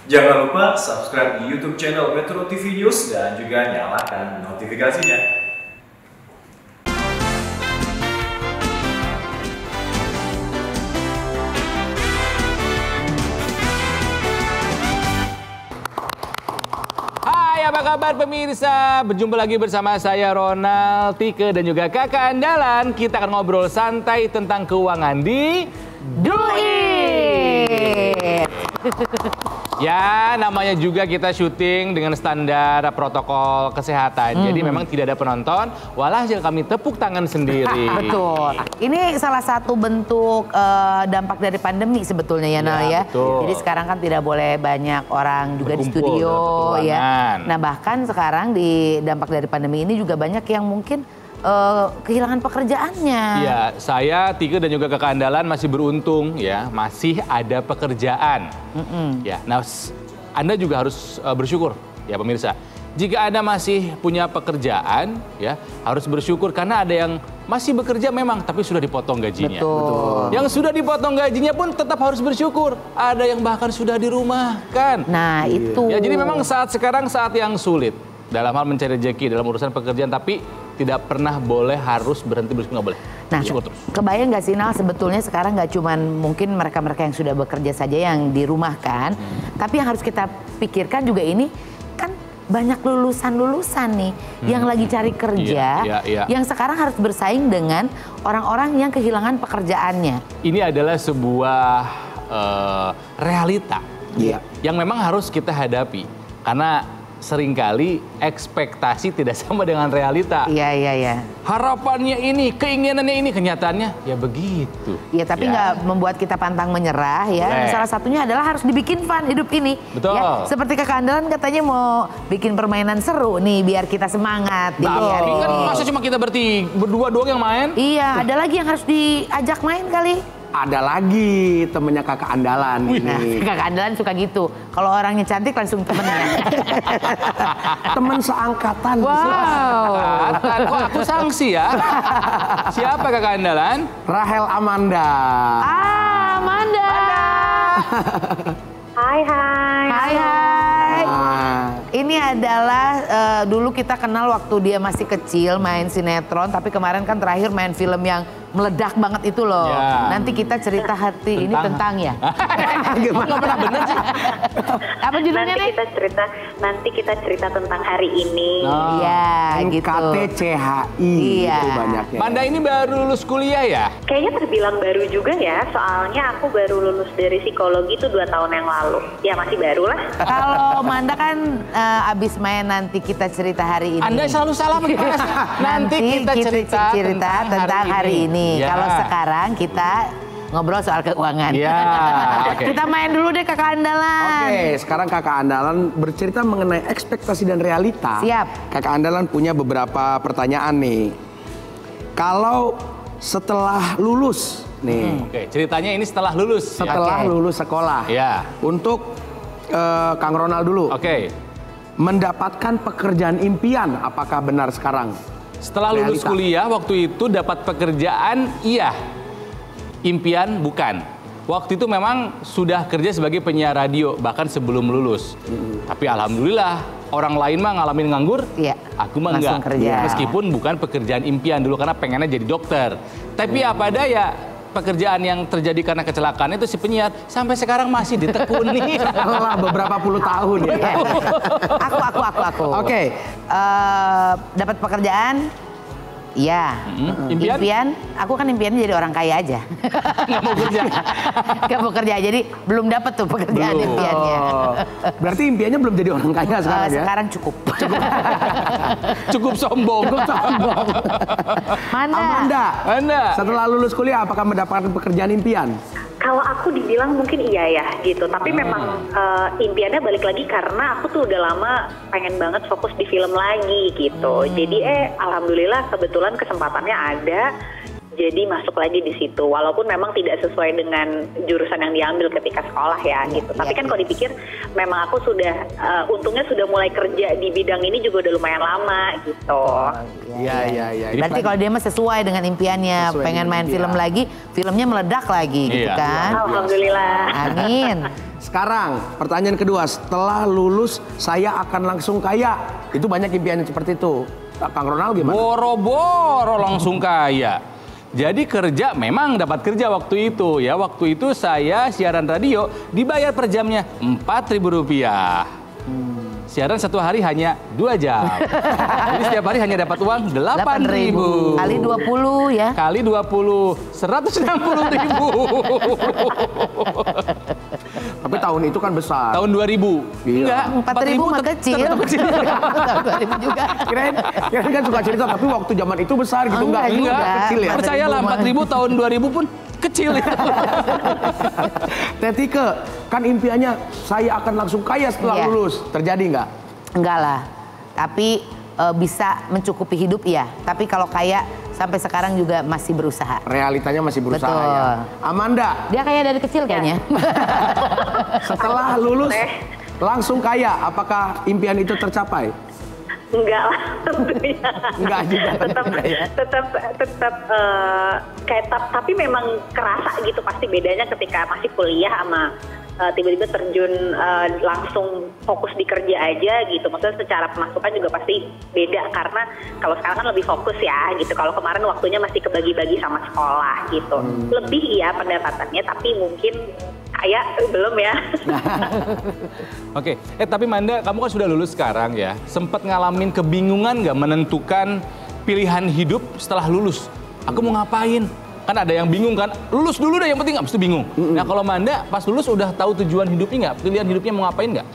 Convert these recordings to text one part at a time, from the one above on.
Jangan lupa subscribe di YouTube channel Metro TV News dan juga nyalakan notifikasinya. Hai, apa kabar pemirsa? Berjumpa lagi bersama saya Ronald, Tike dan juga kakak andalan. Kita akan ngobrol santai tentang keuangan di Duit. Ya, namanya juga kita syuting dengan standar protokol kesehatan. Jadi memang tidak ada penonton, walhasil kami tepuk tangan sendiri. Betul. Ini salah satu bentuk dampak dari pandemi sebetulnya ya, Nal ya. Betul. Jadi sekarang kan tidak boleh banyak orang juga di Berkumpul studio dalam ya. ruangan. Nah, bahkan sekarang di dampak dari pandemi ini juga banyak yang mungkin kehilangan pekerjaannya. Iya, saya, Tike dan juga kakak andalan masih beruntung ya, masih ada pekerjaan. Ya, nah Anda juga harus bersyukur ya pemirsa. Jika Anda masih punya pekerjaan ya, harus bersyukur karena ada yang masih bekerja memang tapi sudah dipotong gajinya. Betul. Yang sudah dipotong gajinya pun tetap harus bersyukur. Ada yang bahkan sudah dirumahkan. Nah, itu. Ya, jadi memang sekarang saat yang sulit dalam hal mencari rezeki dalam urusan pekerjaan, tapi tidak pernah boleh harus berhenti bersyukur, nggak boleh. Nah, bersyukur terus. kebayang nggak sih, Nal, sebetulnya sekarang nggak cuman mungkin mereka-mereka yang sudah bekerja saja yang dirumahkan, tapi yang harus kita pikirkan juga ini kan banyak lulusan-lulusan nih yang lagi cari kerja, yang sekarang harus bersaing dengan orang-orang yang kehilangan pekerjaannya. Ini adalah sebuah realita yang memang harus kita hadapi karena seringkali ekspektasi tidak sama dengan realita. Iya. Harapannya ini, keinginannya ini, kenyataannya ya begitu. Iya, tapi nggak membuat kita pantang menyerah ya. Boleh. Salah satunya adalah harus dibikin fun hidup ini. Betul. Ya, seperti kakak andalan katanya mau bikin permainan seru nih biar kita semangat di hari Tapi kan ini. masa cuma kita berdua doang yang main? Iya, ada lagi yang harus diajak main kali. Ada lagi temennya kakak andalan Nah, ini. kakak andalan suka gitu. Kalau orangnya cantik langsung temennya. Temen seangkatan. Wow. Kok aku sanksi ya? Siapa kakak andalan? Rahel Amanda. Amanda. Hai. Hai. Ini adalah dulu kita kenal waktu dia masih kecil main sinetron, tapi kemarin kan terakhir main film yang meledak banget itu loh. Ya. Nanti kita cerita hati ini tentang ya. Gimana? Nggak pernah bener sih. Apa judulnya nih? Nanti kita cerita tentang hari ini. Iya, gitu. KTCHI Iya. itu banyaknya. Manda ini baru lulus kuliah ya? Kayaknya terbilang baru juga ya, soalnya aku baru lulus dari psikologi itu 2 tahun yang lalu. Ya masih baru lah. Kalau Manda kan abis main nanti kita cerita hari ini. Anda selalu salah mengingat. Nanti kita cerita tentang hari ini. Ya. Kalau sekarang kita ngobrol soal keuangan. Ya, oke. Kita main dulu deh kakak andalan. Oke, sekarang kakak andalan bercerita mengenai ekspektasi dan realita. Siap. Kakak andalan punya beberapa pertanyaan nih. Kalau setelah lulus nih, Oke, ceritanya ini setelah lulus. setelah Oke. lulus sekolah, Ya. untuk Kang Ronald dulu, Oke. mendapatkan pekerjaan impian, apakah benar sekarang? Setelah lulus Realita. kuliah, waktu itu dapat pekerjaan, iya. Impian, bukan. Waktu itu memang sudah kerja sebagai penyiar radio, bahkan sebelum lulus. Tapi alhamdulillah, orang lain mah ngalamin nganggur, Iya, aku mah langsung enggak. kerja. Meskipun bukan pekerjaan impian dulu, karena pengennya jadi dokter. Tapi apa daya, pekerjaan yang terjadi karena kecelakaan itu si penyiar, sampai sekarang masih ditekuni. Setelah beberapa puluh tahun ya. Aku. Oke. Dapat pekerjaan. Iya. Impian? Aku kan impiannya jadi orang kaya aja. Nggak mau kerja. Gak mau kerja, jadi belum dapat tuh pekerjaan Belum. impiannya. Berarti impiannya belum jadi orang kaya sekarang ya? Sekarang cukup. Cukup sombong. Mana? Anda. Setelah lulus kuliah apakah mendapatkan pekerjaan impian? Kalau aku dibilang mungkin iya ya gitu, tapi memang impiannya balik lagi karena aku tuh udah lama pengen banget fokus di film lagi gitu. Jadi alhamdulillah kebetulan kesempatannya ada. Jadi masuk lagi di situ, walaupun memang tidak sesuai dengan jurusan yang diambil ketika sekolah ya gitu. Tapi kan kalau dipikir, memang aku sudah untungnya sudah mulai kerja di bidang ini juga udah lumayan lama gitu. Iya. Berarti kalau dia mah sesuai dengan impiannya, Sesuai pengen dengan main impian. film lagi, filmnya meledak lagi gitu Iya. kan. Alhamdulillah. Amin. sekarang pertanyaan kedua, setelah lulus saya akan langsung kaya. Itu banyak impiannya seperti itu. Kang Ronald gimana? Boro-boro langsung kaya. Jadi kerja, memang dapat kerja waktu itu ya. Waktu itu saya siaran radio dibayar per jamnya Rp4.000. Siaran satu hari hanya 2 jam. Jadi setiap hari hanya dapat uang 8.000. Kali 20 ya. Kali 20, 160.000. Tapi tahun itu kan besar. Tahun 2000. Iya. Enggak, 4.000 mah kecil. Tetap kecil. 2000 juga. Kirain kan suka cerita, tapi waktu zaman itu besar gitu. Enggak Enggak, juga. kecil ya. Percayalah 4.000 tahun 2000 pun kecil itu. Teh Tike, kan impiannya saya akan langsung kaya setelah Iya. lulus. Terjadi nggak? Enggak lah. Tapi bisa mencukupi hidup ya. Tapi kalau kaya sampai sekarang juga masih berusaha. Realitanya masih berusaha Betul. ya. Amanda, Dia kaya dari kecil kayaknya. setelah lulus langsung kaya, apakah impian itu tercapai? Enggak lah tentunya. Enggak juga. tetap tapi memang kerasa gitu pasti bedanya ketika masih kuliah sama tiba-tiba terjun langsung fokus di kerja aja gitu. Maksudnya secara pemasukan juga pasti beda karena kalau sekarang kan lebih fokus ya gitu. Kalau kemarin waktunya masih kebagi-bagi sama sekolah gitu. Lebih ya pendapatannya tapi mungkin kayak belum ya. Oke, tapi Manda, kamu kan sudah lulus sekarang ya. Sempat ngalamin kebingungan nggak menentukan pilihan hidup setelah lulus? Aku mau ngapain? Kan ada yang bingung kan, lulus dulu deh yang penting, abis itu bingung. Nah kalau Manda pas lulus udah tahu tujuan hidupnya nggak? Pilihan hidupnya mau ngapain nggak?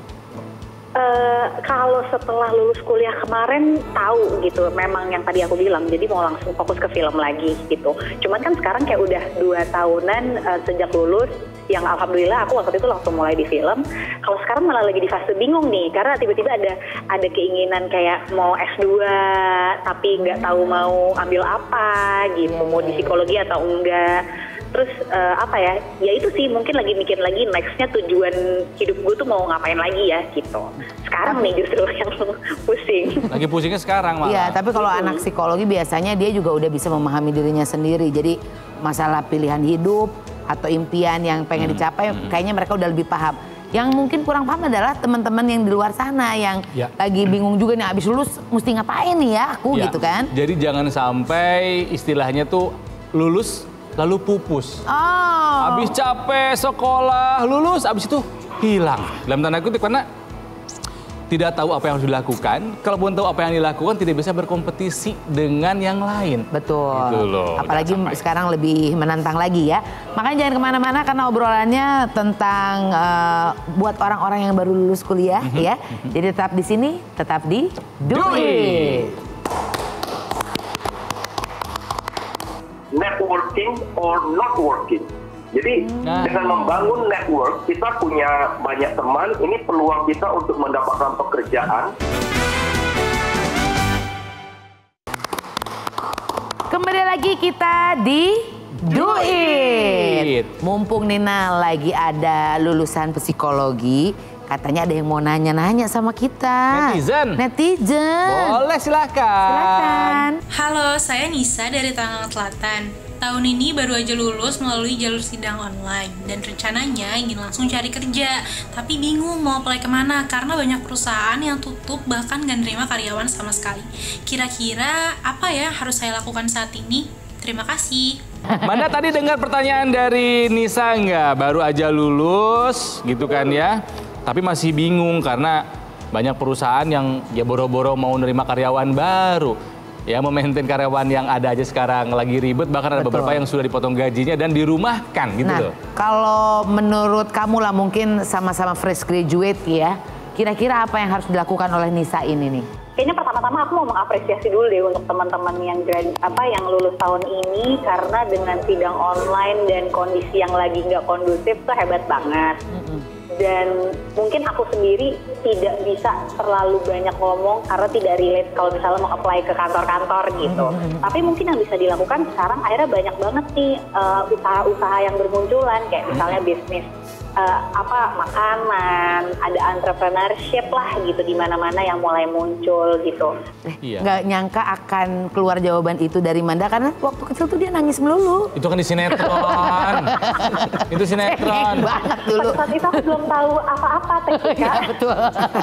Kalau setelah lulus kuliah kemarin tahu gitu, memang yang tadi aku bilang, jadi mau langsung fokus ke film lagi gitu. Cuman kan sekarang kayak udah 2 tahunan sejak lulus, yang alhamdulillah aku waktu itu langsung mulai di film. Kalau sekarang malah lagi di fase bingung nih, karena tiba-tiba ada keinginan kayak mau S2, tapi nggak tahu mau ambil apa gitu, mau di psikologi atau enggak. Terus ya itu sih mungkin lagi mikir lagi nextnya tujuan hidup gue tuh mau ngapain lagi ya gitu. Sekarang nih justru yang pusing. Lagi pusingnya sekarang malah. Iya, tapi kalau anak psikologi biasanya dia juga udah bisa memahami dirinya sendiri. Jadi masalah pilihan hidup atau impian yang pengen dicapai, kayaknya mereka udah lebih paham. Yang mungkin kurang paham adalah teman-teman yang di luar sana yang lagi bingung juga nih, abis lulus mesti ngapain nih ya aku gitu kan. Jadi jangan sampai istilahnya tuh lulus lalu pupus. Habis capek sekolah, lulus, habis itu hilang. Dalam tanda kutip karena tidak tahu apa yang harus dilakukan. Kalaupun tahu apa yang dilakukan, tidak bisa berkompetisi dengan yang lain. Betul. Gitu loh, apalagi sekarang lebih menantang lagi ya. Makanya jangan kemana-mana karena obrolannya tentang buat orang-orang yang baru lulus kuliah ya. Jadi tetap di sini, tetap di Do It. Networking or not working. Jadi dengan membangun network, kita punya banyak teman, ini peluang kita untuk mendapatkan pekerjaan. Kembali lagi kita di Do It. Mumpung Nina lagi ada lulusan psikologi, katanya ada yang mau nanya-nanya sama kita. Netizen. Boleh, silakan. Halo, saya Nisa dari Tangerang Selatan. Tahun ini baru aja lulus melalui jalur sidang online dan rencananya ingin langsung cari kerja. Tapi bingung mau apply kemana karena banyak perusahaan yang tutup bahkan gak nerima karyawan sama sekali. Kira-kira apa ya harus saya lakukan saat ini? Terima kasih. Manda tadi dengar pertanyaan dari Nisa nggak? Baru aja lulus gitu kan ya. Tapi masih bingung karena banyak perusahaan yang ya boro-boro mau nerima karyawan baru. Ya, memaintain karyawan yang ada aja sekarang lagi ribet, bahkan ada beberapa yang sudah dipotong gajinya dan dirumahkan gitu loh. Kalau menurut kamu lah mungkin sama-sama fresh graduate ya, kira-kira apa yang harus dilakukan oleh Nisa ini nih? Kayaknya pertama-tama aku mau mengapresiasi dulu deh untuk teman-teman yang lulus tahun ini karena dengan sidang online dan kondisi yang lagi nggak kondusif tuh hebat banget. Dan mungkin aku sendiri tidak bisa terlalu banyak ngomong karena tidak relate kalau misalnya mau apply ke kantor-kantor gitu. Tapi mungkin yang bisa dilakukan sekarang akhirnya banyak banget nih usaha-usaha yang bermunculan kayak misalnya bisnis makanan, ada entrepreneurship lah gitu di mana-mana yang mulai muncul gitu. Nggak nyangka akan keluar jawaban itu dari Manda karena waktu kecil tuh dia nangis melulu. Itu kan di sinetron. Itu sinetron. Banget dulu. Saat itu aku belum tahu apa-apa teknika. Iya betul.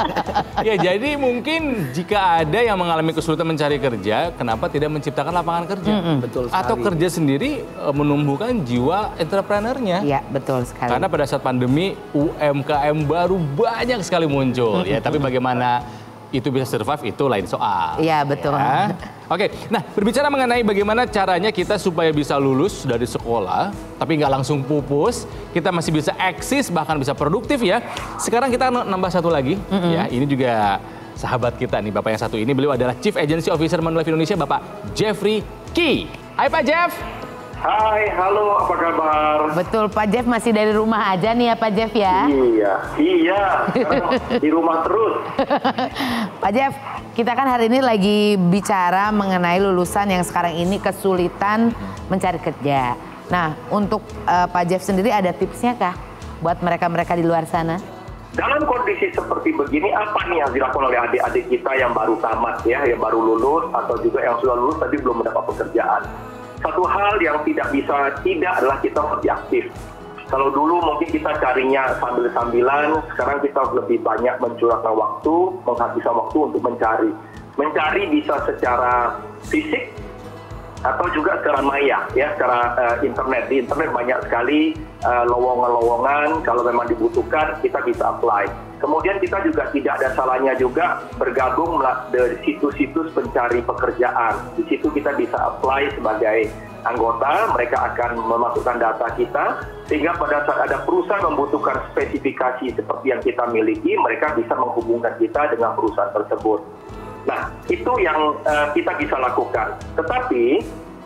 Ya jadi mungkin jika ada yang mengalami kesulitan mencari kerja, kenapa tidak menciptakan lapangan kerja? Betul sekali. Atau kerja sendiri menumbuhkan jiwa entrepreneurnya. Iya betul sekali. Karena pada saat pandemi UMKM baru banyak sekali muncul ya, tapi bagaimana itu bisa survive itu lain soal. Iya betul. Ya. Oke, nah berbicara mengenai bagaimana caranya kita supaya bisa lulus dari sekolah, tapi nggak langsung pupus, kita masih bisa eksis bahkan bisa produktif ya. Sekarang kita nambah satu lagi, ya ini juga sahabat kita nih, bapak yang satu ini, beliau adalah Chief Agency Officer Manulife Indonesia, Bapak Jeffrey Key. Hai Pak Jeff. Hai, halo, apa kabar? Betul, Pak Jeff masih dari rumah aja nih ya Pak Jeff ya? Iya, sekarang di rumah terus. Pak Jeff, kita kan hari ini lagi bicara mengenai lulusan yang sekarang ini kesulitan mencari kerja. Nah, untuk Pak Jeff sendiri ada tipsnya kah buat mereka-mereka di luar sana? Dalam kondisi seperti begini, apa nih yang dilakukan oleh adik-adik kita yang baru tamat ya, yang baru lulus, atau juga yang sudah lulus tapi belum mendapat pekerjaan? Satu hal yang tidak adalah kita lebih aktif. Kalau dulu mungkin kita carinya sambil-sambilan, sekarang kita lebih banyak mencurahkan waktu, menghabiskan waktu untuk mencari. Mencari bisa secara fisik atau juga secara maya, ya, secara internet. Di internet banyak sekali lowongan-lowongan, kalau memang dibutuhkan kita bisa apply. Kemudian kita juga tidak ada salahnya juga bergabung di situs-situs pencari pekerjaan. Di situ kita bisa apply sebagai anggota, mereka akan memasukkan data kita, sehingga pada saat ada perusahaan membutuhkan spesifikasi seperti yang kita miliki, mereka bisa menghubungkan kita dengan perusahaan tersebut. Nah, itu yang kita bisa lakukan. Tetapi,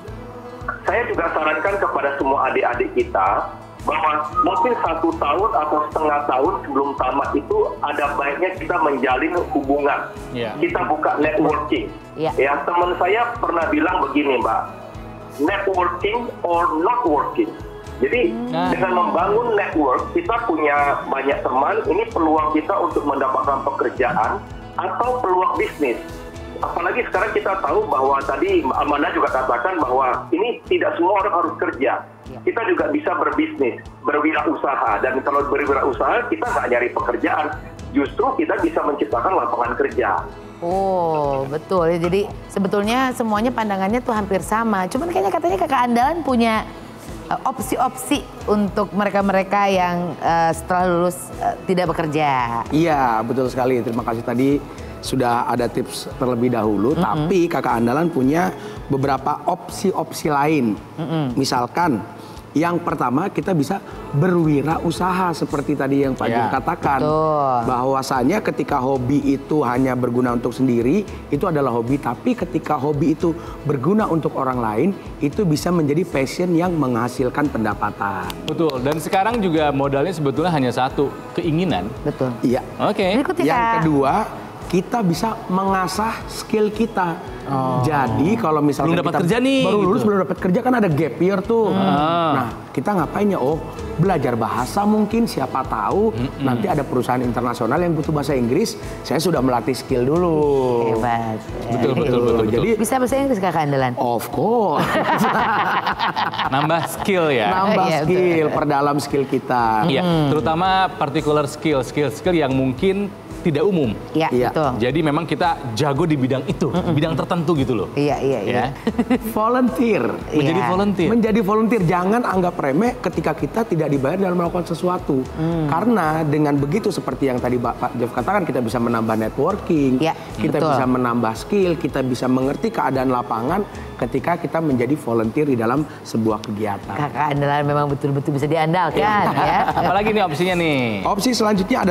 saya juga sarankan kepada semua adik-adik kita, bahwa mungkin 1 tahun atau setengah tahun sebelum tamat itu ada baiknya kita menjalin hubungan. Kita buka networking. Ya, teman saya pernah bilang begini, Mbak, networking or not working. Jadi dengan membangun network, kita punya banyak teman, ini peluang kita untuk mendapatkan pekerjaan atau peluang bisnis. Apalagi sekarang kita tahu bahwa tadi Amanda juga katakan bahwa ini tidak semua orang harus kerja. Kita juga bisa berbisnis, berwirausaha. Dan kalau berwirausaha, kita nggak nyari pekerjaan. Justru kita bisa menciptakan lapangan kerja. Oh, betul. Jadi sebetulnya semuanya pandangannya tuh hampir sama. Cuman kayaknya katanya Kakak Andalan punya opsi-opsi untuk mereka-mereka yang setelah lulus tidak bekerja. Iya, betul sekali. Terima kasih tadi sudah ada tips terlebih dahulu. Tapi Kakak Andalan punya beberapa opsi-opsi lain. Misalkan yang pertama kita bisa berwirausaha seperti tadi yang Pak Jeff katakan. Bahwasannya ketika hobi itu hanya berguna untuk sendiri, itu adalah hobi. Tapi ketika hobi itu berguna untuk orang lain, itu bisa menjadi passion yang menghasilkan pendapatan. Betul, dan sekarang juga modalnya sebetulnya hanya satu, keinginan. Betul. Iya. Oke. Yang kedua, kita bisa mengasah skill kita. Jadi kalau misalnya belum dapat kita kerja nih, baru lulus gitu. belum dapat kerja kan ada gap year tuh. Nah, kita ngapain ya? Oh, belajar bahasa mungkin, siapa tahu nanti ada perusahaan internasional yang butuh bahasa Inggris, saya sudah melatih skill dulu. Hebat. Betul. Jadi Bisa bahasa Inggris Kakak Andalan? of course. Nambah skill ya. Nambah Iya, skill, perdalam skill kita. Iya, terutama particular skill yang mungkin tidak umum. Iya, betul. Jadi memang kita jago di bidang itu, bidang tertentu gitu loh. Iya. Volunteer. Menjadi volunteer. Menjadi volunteer, jangan anggap remeh ketika kita tidak dibayar dalam melakukan sesuatu. Karena dengan begitu seperti yang tadi Pak Jeff katakan, kita bisa menambah networking, kita bisa menambah skill, kita bisa mengerti keadaan lapangan ketika kita menjadi volunteer di dalam sebuah kegiatan. Kakak Andalan memang betul-betul bisa diandalkan ya. Apalagi nih opsinya nih? Opsi selanjutnya adalah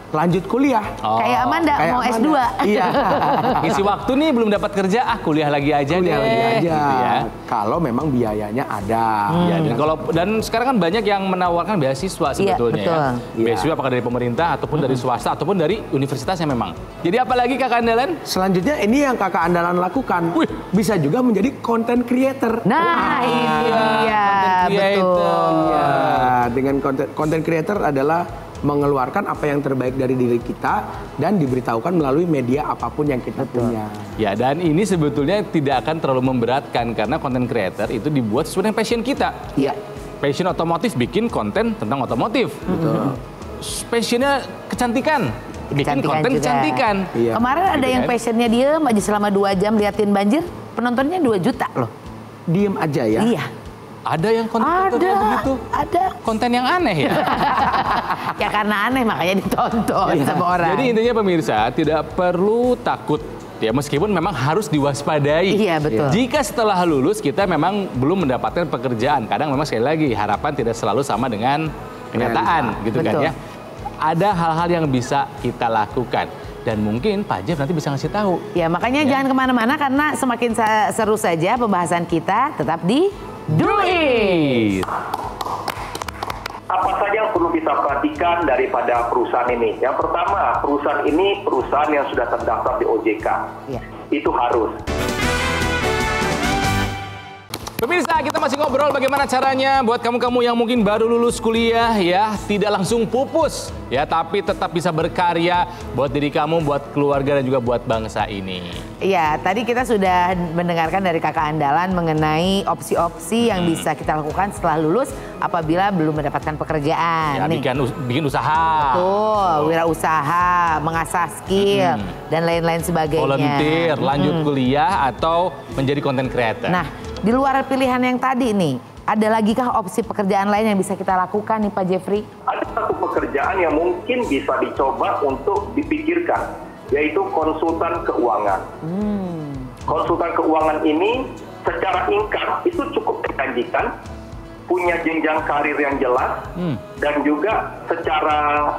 lanjut kuliah. Kayak Amanda mau S2. Iya. Isi waktu nih belum dapat kerja, kuliah lagi aja Kuliah deh. lagi aja. Gitu ya. Kalau memang biayanya ada. Ya, dan sekarang kan banyak yang menawarkan beasiswa sebetulnya betul. ya. Beasiswa apakah dari pemerintah ataupun dari swasta ataupun dari universitasnya memang. Jadi apalagi Kakak Andalan? Selanjutnya ini yang Kakak Andalan lakukan. Wih. Bisa juga menjadi content creator. Nah, ini dia, content creator. betul. Ya, dengan content creator adalah mengeluarkan apa yang terbaik dari diri kita dan diberitahukan melalui media apapun yang kita punya. Ya, dan ini sebetulnya tidak akan terlalu memberatkan karena content creator itu dibuat sesuai dengan passion kita. Iya. Passion otomotif bikin konten tentang otomotif. Betul. Passionnya kecantikan. Bikin Kecantikan konten juga. kecantikan. Iya. Kemarin ada Gitu yang kan? passionnya diem aja selama 2 jam liatin banjir, penontonnya 2 juta loh. Diem aja ya. Iya. Ada yang konten creator begitu. Ada. Konten yang aneh ya. Ya karena aneh makanya ditonton sama orang. Jadi intinya pemirsa tidak perlu takut. Ya meskipun memang harus diwaspadai. Iya, betul. Jika setelah lulus kita memang belum mendapatkan pekerjaan, kadang memang sekali lagi harapan tidak selalu sama dengan kenyataan, gitu kan Betul. ya. Ada hal-hal yang bisa kita lakukan dan mungkin Pak Jeff nanti bisa ngasih tahu. Ya makanya jangan kemana-mana karena semakin seru saja pembahasan kita tetap di Do It. Apa saja yang perlu kita perhatikan daripada perusahaan ini? Yang pertama, perusahaan ini perusahaan yang sudah terdaftar di OJK. Ya. Itu harus. Pemirsa, kita masih ngobrol bagaimana caranya buat kamu-kamu yang mungkin baru lulus kuliah ya, tidak langsung pupus ya, tapi tetap bisa berkarya buat diri kamu, buat keluarga dan juga buat bangsa ini. Ya, tadi kita sudah mendengarkan dari Kakak Andalan mengenai opsi-opsi yang bisa kita lakukan setelah lulus apabila belum mendapatkan pekerjaan. Ya, Nih. bikin usaha. Tuh, wirausaha, mengasah skill dan lain-lain sebagainya. Volunteer, lanjut kuliah atau menjadi content creator. Nah, di luar pilihan yang tadi nih, ada lagi kah opsi pekerjaan lain yang bisa kita lakukan nih Pak Jeffrey? Ada satu pekerjaan yang mungkin bisa dicoba untuk dipikirkan, yaitu konsultan keuangan. Konsultan keuangan ini secara income itu cukup menjanjikan, punya jenjang karir yang jelas, dan juga secara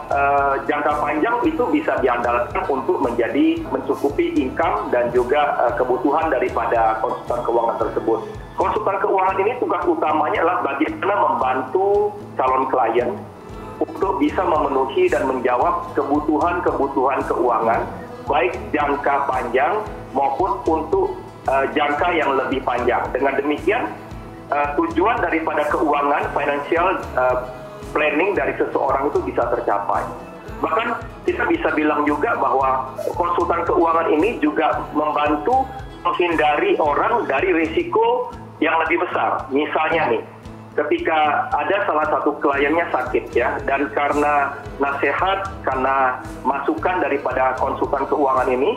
jangka panjang itu bisa diandalkan untuk mencukupi income dan juga kebutuhan daripada konsultan keuangan tersebut. Konsultan keuangan ini tugas utamanya adalah bagaimana membantu calon klien untuk bisa memenuhi dan menjawab kebutuhan-kebutuhan keuangan, baik jangka panjang maupun untuk jangka yang lebih panjang. Dengan demikian, tujuan daripada keuangan, financial planning dari seseorang itu bisa tercapai. Bahkan kita bisa bilang juga bahwa konsultan keuangan ini juga membantu menghindari orang dari risiko yang lebih besar. Misalnya nih, ketika ada salah satu kliennya sakit ya, dan karena nasihat, karena masukan daripada konsultan keuangan ini,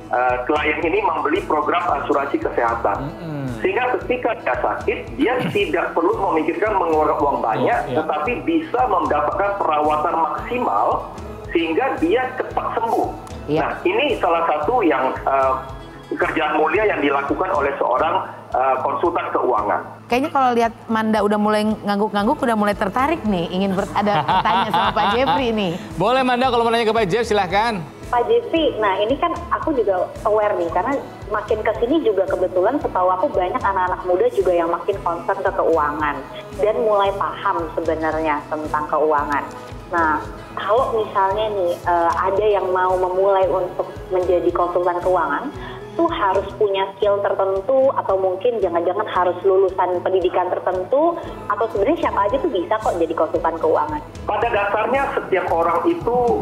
klien ini membeli program asuransi kesehatan. Sehingga ketika dia sakit, dia tidak perlu memikirkan mengeluarkan uang banyak, tetapi bisa mendapatkan perawatan maksimal sehingga dia cepat sembuh. Nah, ini salah satu yang pekerjaan mulia yang dilakukan oleh seorang konsultan keuangan. Kayaknya kalau lihat Manda udah mulai ngangguk-ngangguk, udah mulai tertarik nih, ingin ada bertanya sama Pak Jeffrey nih. Boleh Manda, kalau mau nanya ke Pak Jeff silahkan. Pak Jeffrey, nah ini kan aku juga aware nih, karena makin kesini juga kebetulan setahu aku banyak anak-anak muda juga yang makin concern ke keuangan dan mulai paham sebenarnya tentang keuangan. Nah, kalau misalnya nih ada yang mau memulai untuk menjadi konsultan keuangan, tuh harus punya skill tertentu atau mungkin jangan-jangan harus lulusan pendidikan tertentu, atau sebenarnya siapa aja tuh bisa kok jadi konsultan keuangan? Pada dasarnya setiap orang itu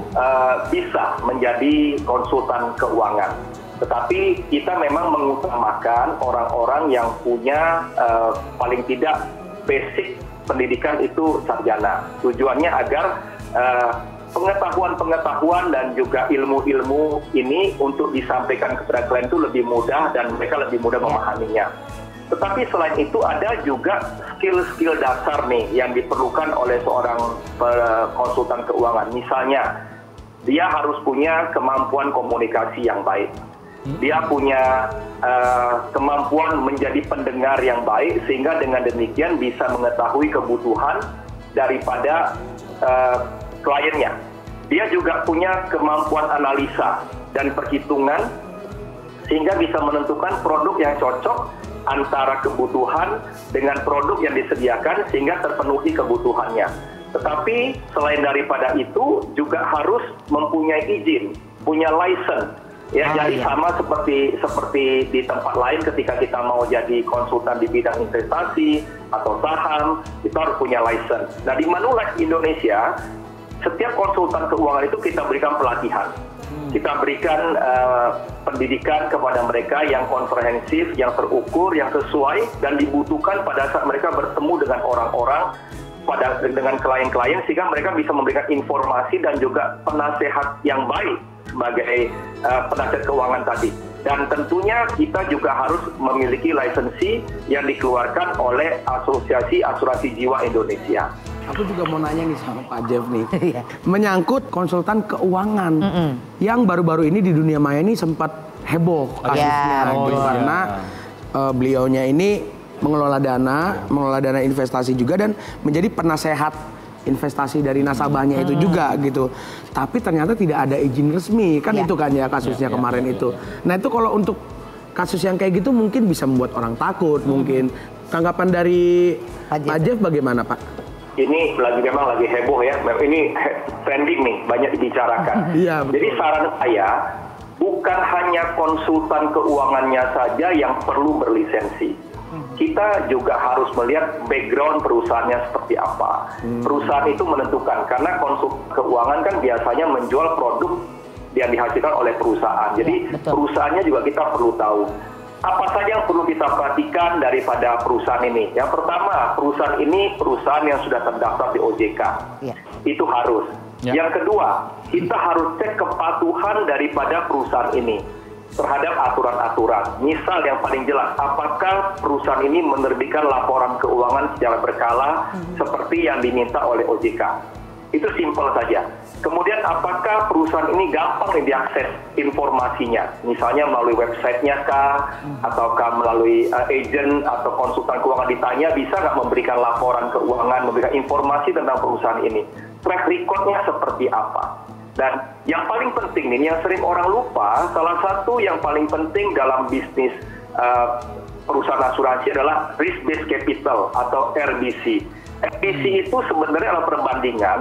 bisa menjadi konsultan keuangan. Tetapi kita memang mengutamakan orang-orang yang punya paling tidak basic pendidikan itu sarjana. Tujuannya agar pengetahuan-pengetahuan dan juga ilmu-ilmu ini untuk disampaikan kepada klien itu lebih mudah dan mereka lebih mudah memahaminya. Tetapi selain itu ada juga skill-skill dasar nih yang diperlukan oleh seorang konsultan keuangan. Misalnya, dia harus punya kemampuan komunikasi yang baik. Dia punya kemampuan menjadi pendengar yang baik, sehingga dengan demikian bisa mengetahui kebutuhan daripada kliennya. Dia juga punya kemampuan analisa dan perhitungan sehingga bisa menentukan produk yang cocok antara kebutuhan dengan produk yang disediakan sehingga terpenuhi kebutuhannya. Tetapi selain daripada itu juga harus mempunyai izin, punya license. Ya, jadi sama seperti di tempat lain ketika kita mau jadi konsultan di bidang investasi atau saham, kita harus punya license. Nah, di Manulife Indonesia, setiap konsultan keuangan itu kita berikan pelatihan. Kita berikan pendidikan kepada mereka yang komprehensif, yang terukur, yang sesuai, dan dibutuhkan pada saat mereka bertemu dengan orang-orang, dengan klien-klien, sehingga mereka bisa memberikan informasi dan juga penasehat yang baik sebagai penasihat keuangan tadi. Dan tentunya kita juga harus memiliki lisensi yang dikeluarkan oleh Asosiasi Asuransi Jiwa Indonesia. Aku juga mau nanya nih sama Pak Jeff nih, menyangkut konsultan keuangan yang baru-baru ini di dunia maya ini sempat heboh kasusnya, karena beliaunya ini mengelola dana investasi juga dan menjadi penasehat investasi dari nasabahnya itu juga gitu. Tapi ternyata tidak ada izin resmi, kan itu kan ya kasusnya kemarin itu. Nah itu kalau untuk kasus yang kayak gitu mungkin bisa membuat orang takut mungkin. Tanggapan dari Pak Jeff bagaimana Pak? Ini memang lagi heboh ya, ini trending nih, banyak dibicarakan. Iya, betul. Jadi saran saya, bukan hanya konsultan keuangannya saja yang perlu berlisensi. Kita juga harus melihat background perusahaannya seperti apa. Perusahaan itu menentukan, karena konsultan keuangan kan biasanya menjual produk yang dihasilkan oleh perusahaan. Jadi perusahaannya juga kita perlu tahu. Apa saja yang perlu kita perhatikan daripada perusahaan ini? Yang pertama, perusahaan ini perusahaan yang sudah terdaftar di OJK. Itu harus. Yang kedua, kita harus cek kepatuhan daripada perusahaan ini terhadap aturan-aturan. Misal yang paling jelas, apakah perusahaan ini menerbitkan laporan keuangan secara berkala seperti yang diminta oleh OJK? Itu simpel saja. Kemudian apakah perusahaan ini gampang diakses informasinya? Misalnya melalui websitenya kah? Ataukah melalui agent atau konsultan keuangan ditanya, bisa nggak memberikan laporan keuangan, memberikan informasi tentang perusahaan ini? Track record-nya seperti apa? Dan yang paling penting nih, yang sering orang lupa, salah satu yang paling penting dalam bisnis perusahaan asuransi adalah risk-based capital atau RBC. RBC itu sebenarnya adalah perbandingan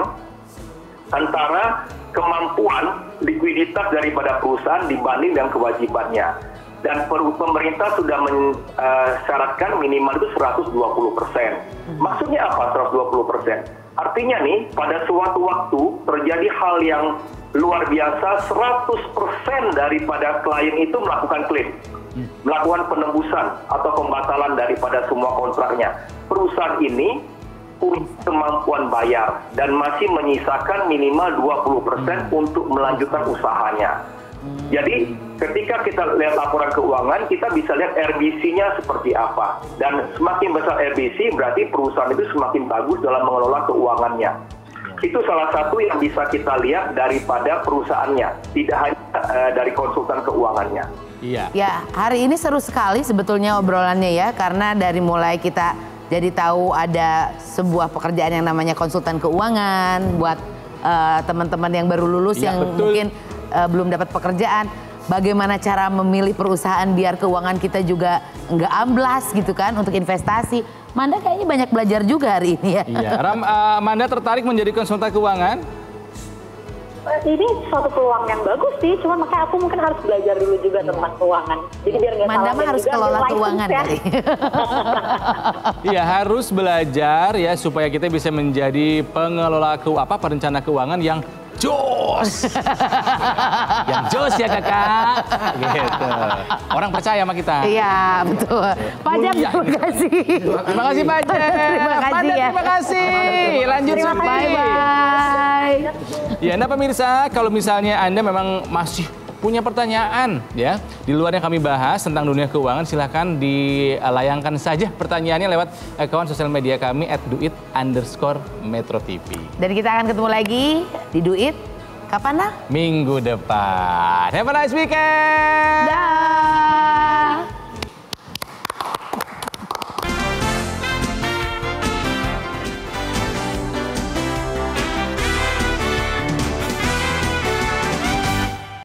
antara kemampuan likuiditas daripada perusahaan dibanding dengan kewajibannya. Dan pemerintah sudah mensyaratkan minimal itu 120%. Maksudnya apa 120%? Artinya nih, pada suatu waktu terjadi hal yang luar biasa, 100% daripada klien itu melakukan klaim, melakukan penembusan atau pembatalan daripada semua kontraknya. Perusahaan ini punya kemampuan bayar dan masih menyisakan minimal 20% untuk melanjutkan usahanya. Jadi ketika kita lihat laporan keuangan, kita bisa lihat RBC-nya seperti apa. Dan semakin besar RBC berarti perusahaan itu semakin bagus dalam mengelola keuangannya. Itu salah satu yang bisa kita lihat daripada perusahaannya, tidak hanya dari konsultan keuangannya. Iya. Ya, hari ini seru sekali sebetulnya obrolannya ya, karena dari mulai kita jadi tahu ada sebuah pekerjaan yang namanya konsultan keuangan buat teman-teman yang baru lulus yang mungkin belum dapat pekerjaan. Bagaimana cara memilih perusahaan biar keuangan kita juga nggak amblas gitu kan untuk investasi. Manda kayaknya banyak belajar juga hari ini ya. Iya. Manda tertarik menjadi konsultan keuangan? Ini suatu peluang yang bagus sih, cuma makanya aku mungkin harus belajar dulu juga tentang keuangan. Jadi biar nggak Manda mah harus kelola keuangan kali. Iya, harus belajar ya supaya kita bisa menjadi pengelola perencana keuangan yang jos. Yang jos ya kakak. Gitu. Orang percaya sama kita. Iya, betul. Pak Jeff, terima kasih. Terima kasih Pak Jeff. Terima kasih ya. Terima kasih. Lanjut Sufi. Bye-bye. Ya, Anda pemirsa, kalau misalnya Anda memang masih punya pertanyaan ya di luar yang kami bahas tentang dunia keuangan, silahkan dilayangkan saja pertanyaannya lewat akun sosial media kami @duit_metrotv. Dan kita akan ketemu lagi di Duit kapan dah? Minggu depan. Have a nice weekend. Dah.